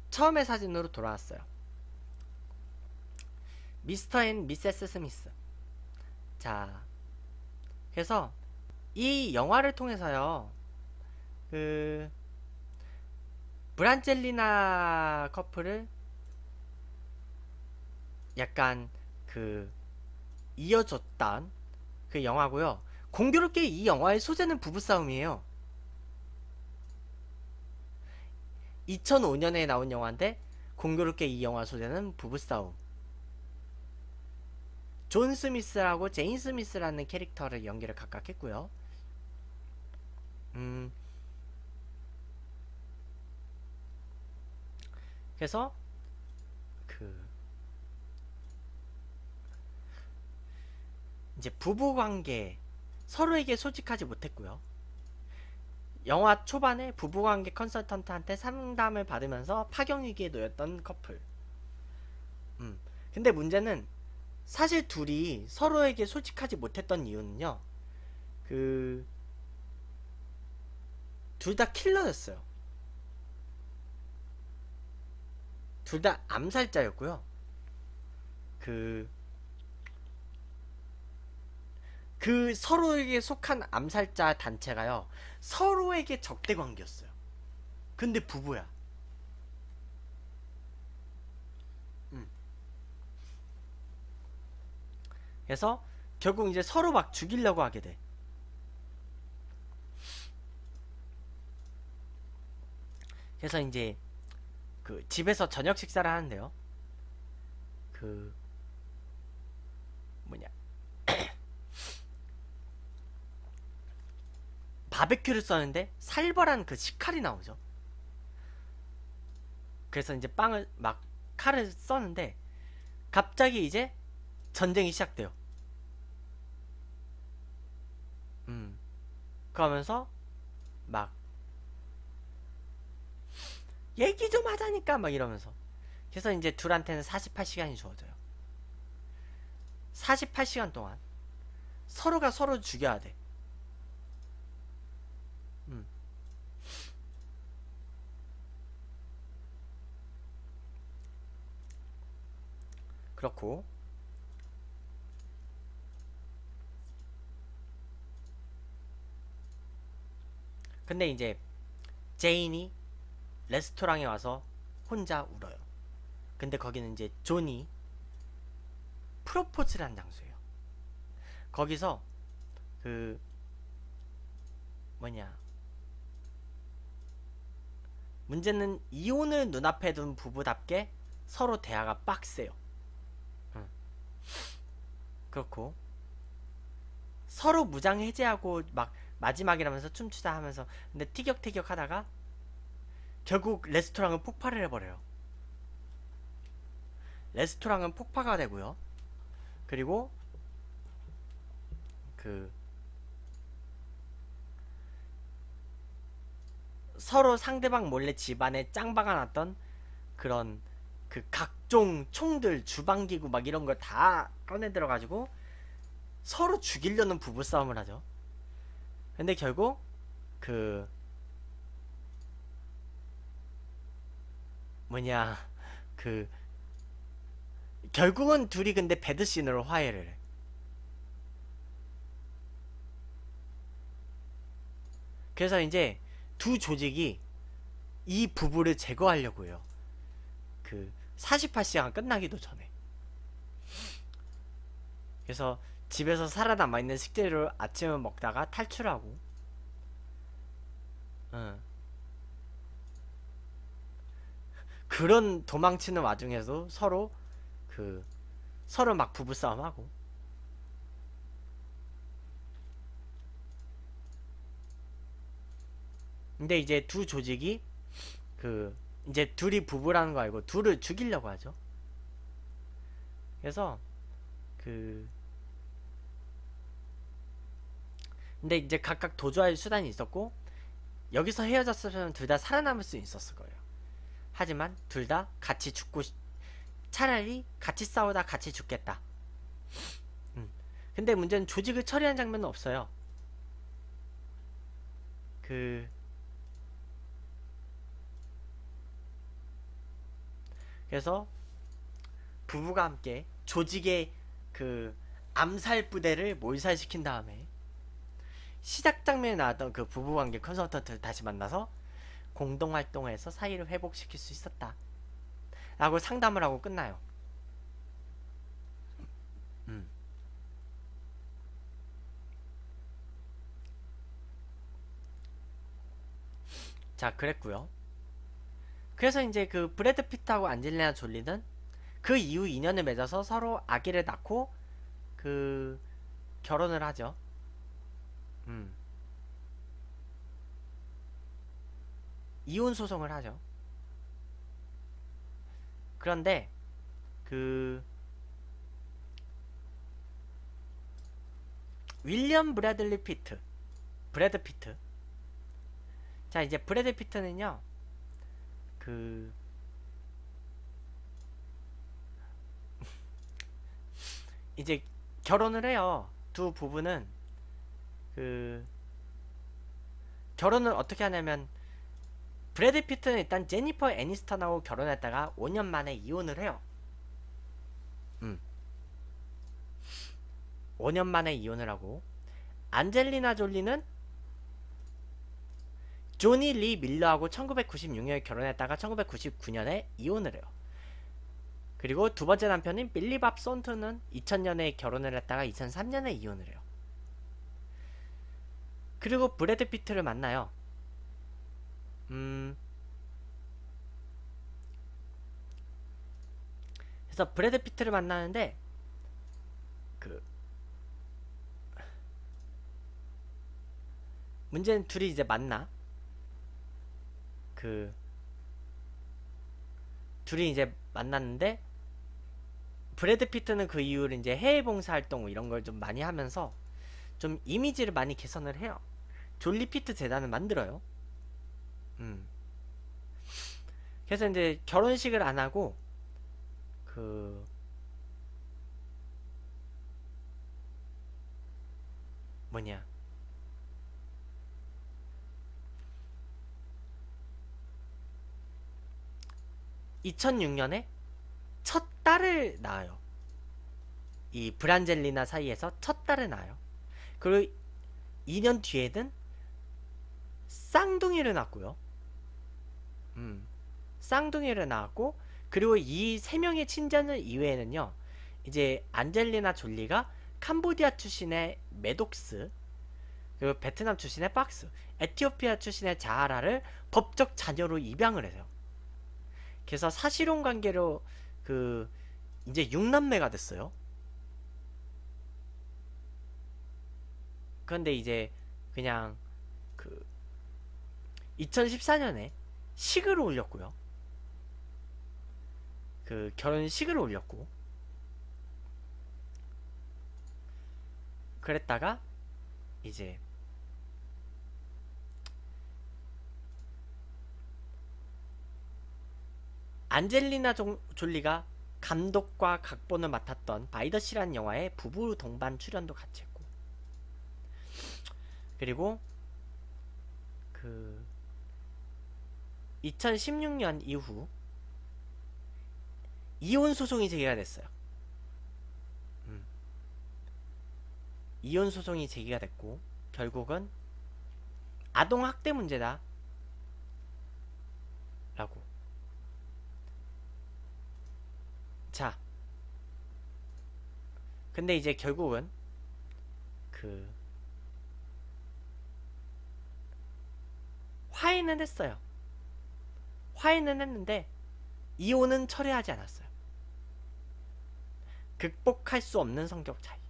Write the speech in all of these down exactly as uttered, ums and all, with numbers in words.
처음의 사진으로 돌아왔어요. 미스터 앤 미세스 스미스. 자, 그래서 이 영화를 통해서요, 그 브란젤리나 커플을 약간 그 이어줬던 그 영화고요. 공교롭게 이 영화의 소재는 부부싸움이에요. 이천오 년에 나온 영화인데 공교롭게 이 영화 소재는 부부싸움. 존 스미스라고 제인 스미스라는 캐릭터를 연기를 각각 했고요. 음, 그래서 그 이제 부부관계 서로에게 솔직하지 못했고요. 영화 초반에 부부관계 컨설턴트한테 상담을 받으면서 파경위기에 놓였던 커플. 음. 근데 문제는 사실 둘이 서로에게 솔직하지 못했던 이유는요. 그 둘 다 킬러였어요. 둘 다 암살자였고요. 그, 그 서로에게 속한 암살자 단체가요. 서로에게 적대 관계였어요. 근데 부부야. 음. 그래서 결국 이제 서로 막 죽이려고 하게 돼. 그래서 이제 그 집에서 저녁 식사를 하는데요. 그 뭐냐 바베큐를 써는데 살벌한 그 식칼이 나오죠. 그래서 이제 빵을 막 칼을 써는데 갑자기 이제 전쟁이 시작돼요. 음. 그러면서 막 얘기 좀 하자니까 막 이러면서. 그래서 이제 둘한테는 사십팔 시간이 주어져요. 사십팔 시간 동안 서로가 서로 죽여야 돼. 음. 그렇고 근데 이제 제인이 레스토랑에 와서 혼자 울어요. 근데 거기는 이제 존이 프로포즈를 한 장소예요. 거기서 그 뭐냐 문제는 이혼을 눈앞에 둔 부부답게 서로 대화가 빡세요. 응. 그렇고 서로 무장 해제하고 막 마지막이라면서 춤추자 하면서 근데 티격태격 하다가 결국 레스토랑은 폭발을 해버려요. 레스토랑은 폭파가 되고요. 그리고 그 서로 상대방 몰래 집안에 짱 박아놨던 그런 그 각종 총들 주방기구 막 이런 걸 다 꺼내 들어가지고 서로 죽이려는 부부싸움을 하죠. 근데 결국 그 뭐냐 그 결국은 둘이 근데 배드신으로 화해를 해. 그래서 이제 두 조직이 이 부부를 제거하려고 해요. 그 사십팔 시간 끝나기도 전에. 그래서 집에서 살아남아있는 식재료를 아침을 먹다가 탈출하고 응. 그런 도망치는 와중에도 서로 그 서로 막 부부싸움하고 근데 이제 두 조직이 그 이제 둘이 부부라는 거 알고 둘을 죽이려고 하죠. 그래서 그 근데 이제 각각 도주할 수단이 있었고 여기서 헤어졌으면 둘 다 살아남을 수 있었을 거예요. 하지만 둘 다 같이 죽고 차라리 같이 싸우다 같이 죽겠다. 음. 근데 문제는 조직을 처리한 장면은 없어요. 그 그래서 부부가 함께 조직의 그 암살 부대를 몰살시킨 다음에 시작 장면에 나왔던 그 부부관계 컨설턴트를 다시 만나서 공동활동을 해서 사이를 회복시킬 수 있었다 라고 상담을 하고 끝나요. 음. 자, 그랬고요. 그래서 이제 그 브래드 피트하고 안젤리나 졸리는 그 이후 인연을 맺어서 서로 아기를 낳고 그 결혼을 하죠. 음. 이혼 소송을 하죠. 그런데 그 윌리엄 브래들리 피트, 브래드 피트. 자, 이제 브래드 피트는요. 그 이제 결혼을 해요. 두 부부는 그 결혼을 어떻게 하냐면 브래드 피트는 일단 제니퍼 애니스턴하고 결혼했다가 오 년 만에 이혼을 해요. 음. 오 년 만에 이혼을 하고 안젤리나 졸리는 조니 리 밀러하고 천구백구십육 년에 결혼했다가 천구백구십구 년에 이혼을 해요. 그리고 두 번째 남편인 빌리 밥 손트는 이천 년에 결혼을 했다가 이천삼 년에 이혼을 해요. 그리고 브래드 피트를 만나요. 음. 그래서 브래드 피트를 만나는데 그 문제는 둘이 이제 만나. 그 둘이 이제 만났는데 브래드 피트는 그 이후로 이제 해외 봉사 활동 이런 걸 좀 많이 하면서 좀 이미지를 많이 개선을 해요. 졸리 피트 재단을 만들어요. 음. 그래서 이제 결혼식을 안 하고 그 뭐냐 이천육 년에 첫 딸을 낳아요. 이 브란젤리나 사이에서 첫 딸을 낳아요. 그리고 이 년 뒤에는 쌍둥이를 낳고요. 음, 쌍둥이를 낳았고 그리고 이 세 명의 친자들 이외에는요. 이제 안젤리나 졸리가 캄보디아 출신의 메독스 그리고 베트남 출신의 박스 에티오피아 출신의 자하라를 법적 자녀로 입양을 해요. 그래서 사실혼 관계로 그 이제 육 남매가 됐어요. 그런데 이제 그냥 그 이천십사 년에 식을 올렸고요. 그 결혼식을 올렸고 그랬다가 이제 안젤리나 졸리가 감독과 각본을 맡았던 바이더시라는 영화에 부부 동반 출연도 같이 했고 그리고 그 이천십육 년 이후 이혼 소송이 제기가 됐어요. 음. 이혼 소송이 제기가 됐고 결국은 아동학대 문제다 라고. 자 근데 이제 결국은 그 화해는 했어요. 화해는 했는데 이혼은 철회하지 않았어요. 극복할 수 없는 성격 차이.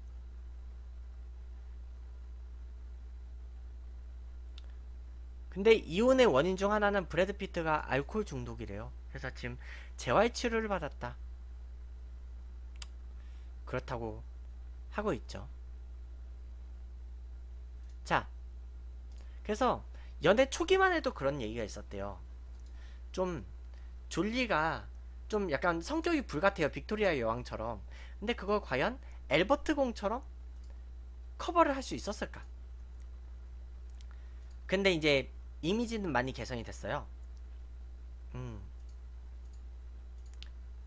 근데 이혼의 원인 중 하나는 브래드 피트가 알코올 중독이래요. 그래서 지금 재활 치료를 받았다. 그렇다고 하고 있죠. 자, 그래서 연애 초기만 해도 그런 얘기가 있었대요. 좀 졸리가 좀 약간 성격이 불같아요. 빅토리아 여왕처럼. 근데 그걸 과연 엘버트 공처럼 커버를 할 수 있었을까? 근데 이제 이미지는 많이 개선이 됐어요. 음.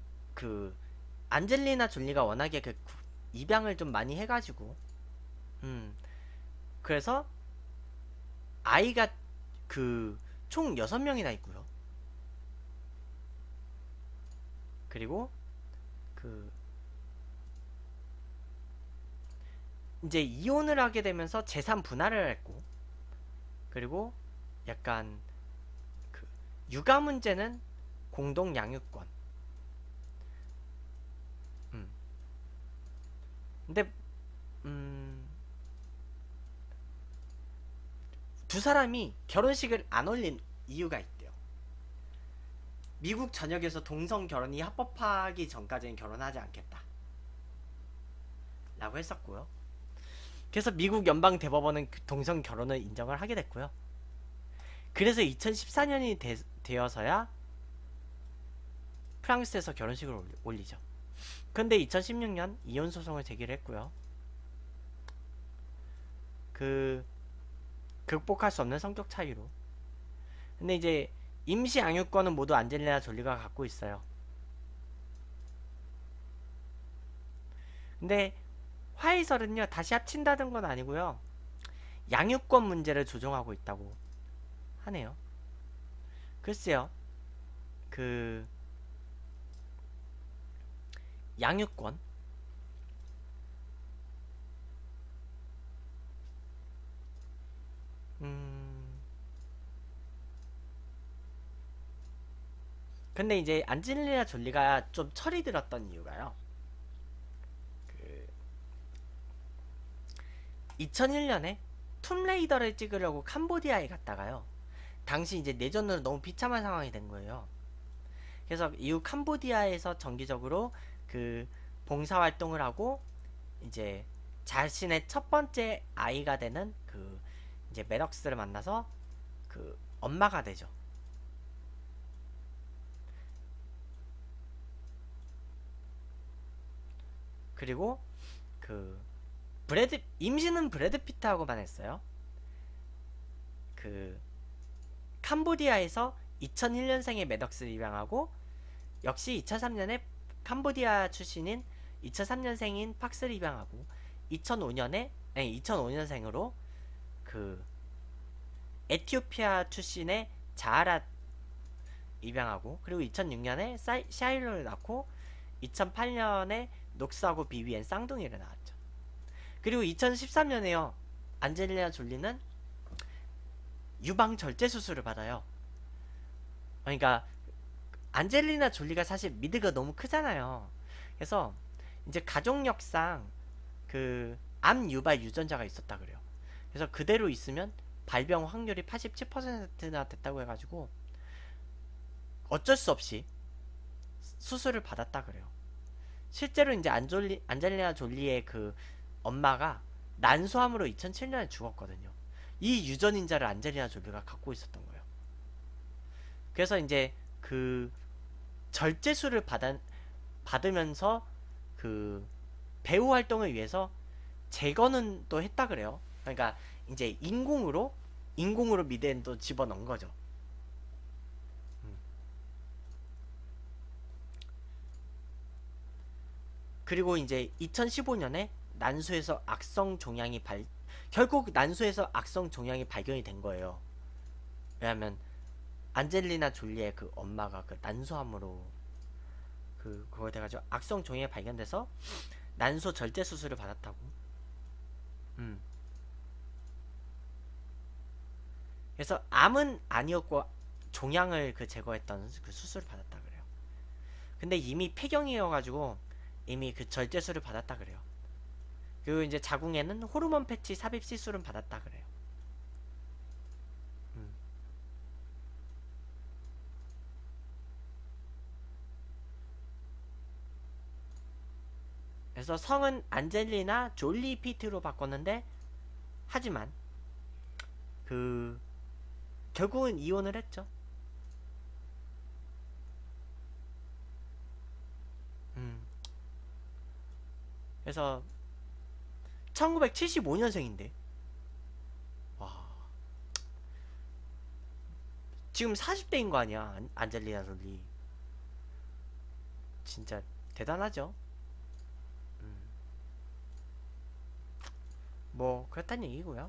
그 안젤리나 졸리가 워낙에 그 입양을 좀 많이 해가지고 음 그래서 아이가 그 총 여섯 명이나 있고요. 그리고 그 이제 이혼을 하게 되면서 재산 분할을 했고, 그리고 약간 그 육아 문제는 공동 양육권. 음. 근데 음, 두 사람이 결혼식을 안 올린 이유가 있대요. 미국 전역에서 동성 결혼이 합법화하기 전까지는 결혼하지 않겠다 라고 했었고요. 그래서 미국 연방 대법원은 동성 결혼을 인정을 하게 됐고요. 그래서 이천십사 년이 되, 되어서야 프랑스에서 결혼식을 올리, 올리죠. 근데 이천십육 년 이혼 소송을 제기를 했고요. 그 극복할 수 없는 성격 차이로. 근데 이제 임시 양육권은 모두 안젤리나 졸리가 갖고 있어요. 근데 화해설은요, 다시 합친다는 건 아니고요, 양육권 문제를 조정하고 있다고 하네요. 글쎄요, 그 양육권 음 근데 이제 안젤리나 졸리가 좀 철이 들었던 이유가요, 그 이천일 년에 툼레이더를 찍으려고 캄보디아에 갔다가요, 당시 이제 내전으로 너무 비참한 상황이 된 거예요. 그래서 이후 캄보디아에서 정기적으로 그 봉사활동을 하고 이제 자신의 첫 번째 아이가 되는 그 이제 메럭스를 만나서 그 엄마가 되죠. 그리고 그 브래드 임신은 브래드 피트하고만 했어요. 그 캄보디아에서 이천일 년생의 메덕스를 입양하고, 역시 이천삼 년에 캄보디아 출신인 이천삼 년생인 팍스를 입양하고, 이천오 년에 아니 이천오 년생으로 그 에티오피아 출신의 자하라 입양하고, 그리고 이천육 년에 사이, 샤일로를 낳고, 이천팔 년에 녹스하고 비비엔 쌍둥이를 낳았죠. 그리고 이천십삼 년에요, 안젤리나 졸리는 유방 절제 수술을 받아요. 그러니까 안젤리나 졸리가 사실 미드가 너무 크잖아요. 그래서 이제 가족력상 그 암 유발 유전자가 있었다 그래요. 그래서 그대로 있으면 발병 확률이 팔십칠 퍼센트나 됐다고 해가지고 어쩔 수 없이 수술을 받았다 그래요. 실제로 이제 안졸리, 안젤리나 졸리의 그 엄마가 난소암으로 이천칠 년에 죽었거든요. 이 유전인자를 안젤리나 졸리가 갖고 있었던 거예요. 그래서 이제 그 절제술을 받아, 받으면서 그 배우 활동을 위해서 재건은 또 했다 그래요. 그러니까 이제 인공으로 인공으로 미대엔 또 집어넣은 거죠. 음. 그리고 이제 이천십오 년에 난소에서 악성 종양이 발 결국 난소에서 악성 종양이 발견이 된 거예요. 왜냐면 안젤리나 졸리의 그 엄마가 그 난소암으로 그 그거 돼가지고 악성 종양이 발견돼서 난소 절제 수술을 받았다고. 음. 그래서 암은 아니었고 종양을 그 제거했던 그 수술을 받았다 그래요. 근데 이미 폐경이어가지고 이미 그 절제술을 받았다 그래요. 그리고 이제 자궁에는 호르몬 패치 삽입 시술은 받았다 그래요. 음. 그래서 성은 안젤리나 졸리 피트로 바꿨는데, 하지만 그 결국은 이혼을 했죠. 음. 그래서 천구백칠십오 년생인데 와, 지금 사십 대인 거 아니야, 안, 안젤리나 졸리. 진짜 대단하죠. 음, 뭐 그렇다는 얘기고요.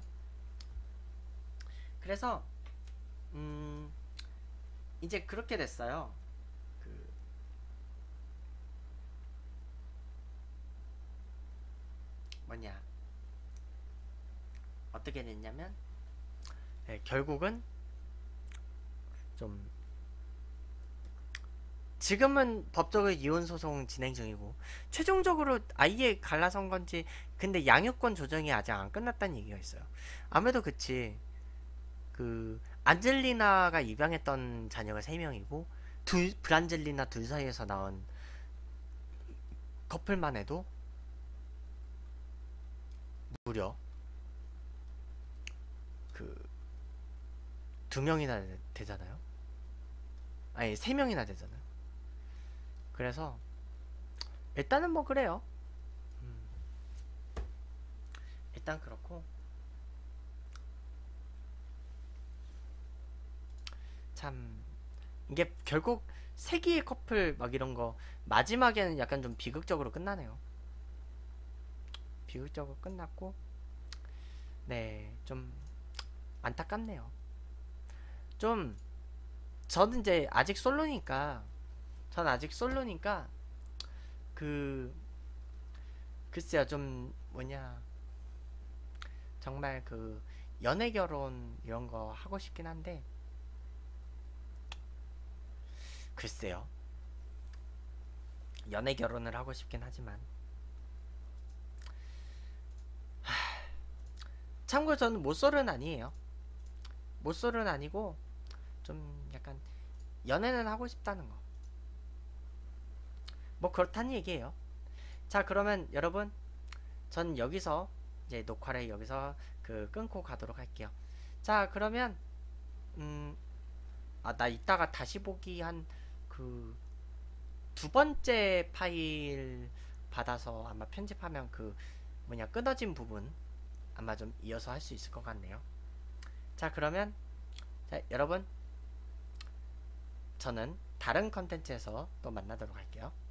그래서 음, 이제 그렇게 됐어요. 그 뭐냐, 어떻게 됐냐면, 네, 결국은 좀 지금은 법적으로 이혼 소송 진행 중이고, 최종적으로 아예 갈라선 건지, 근데 양육권 조정이 아직 안 끝났다는 얘기가 있어요. 아무래도 그치. 그 안젤리나가 입양했던 자녀가 세 명이고, 둘 브란젤리나 둘 사이에서 나온 커플만 해도 무려 그 두 명이나 되잖아요. 아니, 세 명이나 되잖아요. 그래서 일단은 뭐 그래요. 음, 일단 그렇고, 참 이게 결국 세기의 커플 막 이런 거 마지막에는 약간 좀 비극적으로 끝나네요. 비극적으로 끝났고, 네, 좀 안타깝네요. 좀 저는 이제 아직 솔로니까, 전 아직 솔로니까 그 글쎄요, 좀 뭐냐, 정말 그 연애 결혼 이런 거 하고 싶긴 한데, 글쎄요, 연애 결혼을 하고 싶긴 하지만, 참고로 저는 모쏠은 아니에요. 모쏠은 아니고 좀 약간 연애는 하고 싶다는 거. 뭐 그렇다는 얘기예요. 자, 그러면 여러분, 전 여기서 이제 녹화를 여기서 그 끊고 가도록 할게요. 자, 그러면 음, 아, 나 이따가 다시 보기 한 그 두 번째 파일 받아서 아마 편집하면 그 뭐냐, 끊어진 부분 아마 좀 이어서 할 수 있을 것 같네요. 자, 그러면 자, 여러분, 저는 다른 컨텐츠에서 또 만나도록 할게요.